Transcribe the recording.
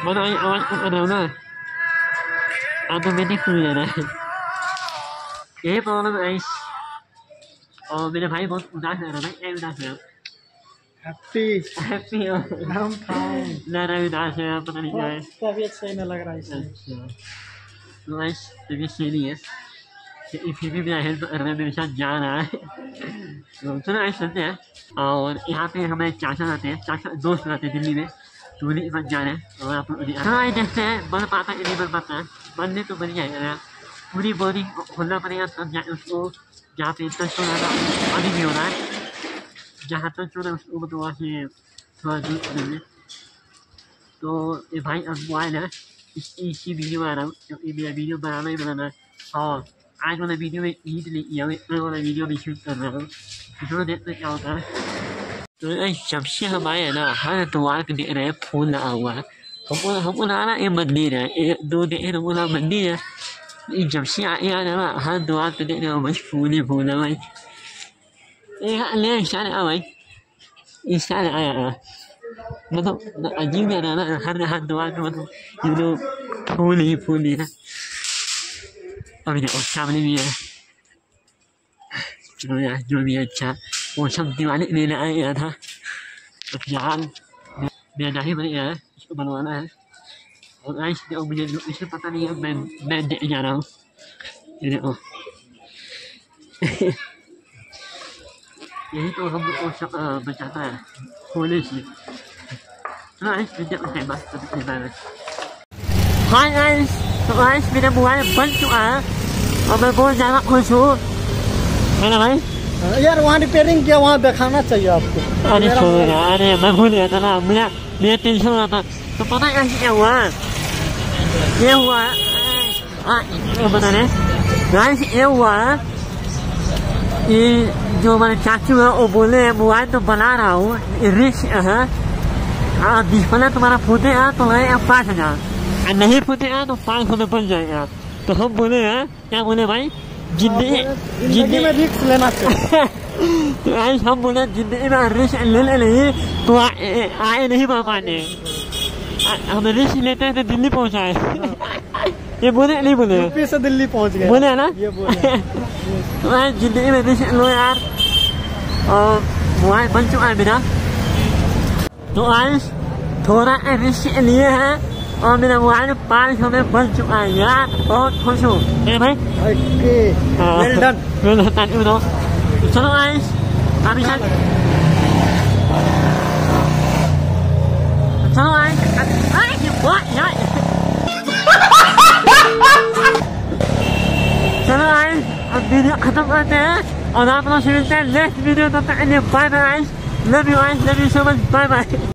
Bana आवाज कर रहा हूँ ना ऑटोमेटिक खुल जा रहा है यही प्रॉब्लम है और मेरे भाई बहुत उदास है भाई उदास है हैप्पी हो हम फाइन लड़ा उदास है पता नहीं क्या है तबीयत सही नहीं लग रहा है इसमें अच्छा तो गाइस तबीयत सही नहीं है फिर भी मेरा हेल्प मेरे साथ जा रहा है तो चलो गाइस चलते हैं और यहाँ पे हमें चाचा रहते हैं चाचा दोस्त रहते हैं दिल्ली में तो उन्हीं के पास जा रहे हैं और आप हाँ देखते हैं बन पाता है नहीं बन पाता है बनने तो बन जाएगा पूरी बॉडी खोलना पड़ेगा तब जाए उसको जहाँ पे टच हो रहा था अभी भी हो रहा है जहाँ टच हो रहा है उसको मतलब वहाँ से थोड़ा दूर करेंगे तो ये भाई अब मोबाइल है इसी वीडियो बना रहा हूँ क्योंकि मेरा वीडियो बनाना ही बनाना है और आज वाला वीडियो में ईद नहीं किया मैं वाला वीडियो भी शूट कर रहा हूँ तो देखते क्या होता है तो जब से हम आए हैं ना हर द्वार पे देख रहे हैं फूल लगा हुआ है हमको लगा ना ये मंदिर है एक दो देख रहे बोला मंदिर है जब से आए ना हर द्वार पे देख रहे हो बस फूल ही फूल है भाई ले इशारे आ भाई इशारे आया मतलब अजीब है ना हर द्वार पे मतलब ये लोग फूल ही है अभी देखो सामने भी है चलो यार जो भी अच्छा वो सब दिवाली लेने आया था तो फिलहाल मेरा दाढ़ी बन गया है इसको बनवाना है और आज मुझे इसे पता नहीं है मैं दे जा रहा हूँ ये देखो यही तो हम लोग सब बचाता है खोले से तो आज हाय गाइस तो आज मेरा मोबाइल बन चुका है और मैं बहुत ज़्यादा खुश हूँ है ना भाई यार वहाँ रिपेयरिंग किया वहाँ दिखाना चाहिए आपको अरे छोड़ अरे मैं भूल गया था ना मेरा टेंशन हो रहा था तो पता है क्या हुआ ये हुआ बता रहे ये हुआ ये जो हमारे चाचू है वो बोले मोबाइल तो बना रहा हूँ रिस्क है डिस्प्ले तुम्हारा फूटेगा तो लगेगा 5,000 नहीं फूटेगा तो 500 में बन जाएगा तो हम बोले हैं क्या बोले भाई जिंदगी में रिस्क लेना चाहिए तो आज हम बोले जिंदगी में रिस्क ले नहीं तो आए नहीं पाने हम रिस्क लेते हैं तो दिल्ली पहुँचाए ये बोले नहीं बोले यूपी से दिल्ली पहुँच गए बोले है ना ये बोले तो आज जिंदगी में रिस्क लो यार और मोबाइल बन चुका है मेरा तो आज थोड़ा रिस्क लिए है और मेरा मोबाइल 500 में बन चुका है यार बहुत खुश हूँ भाई वेल डन चलो गाइस अभी चलो चलो गाइस अब वीडियो खत्म करते हैं और आप लोग से मिलते हैं नेक्स्ट वीडियो तब तक bye bye love you so much bye bye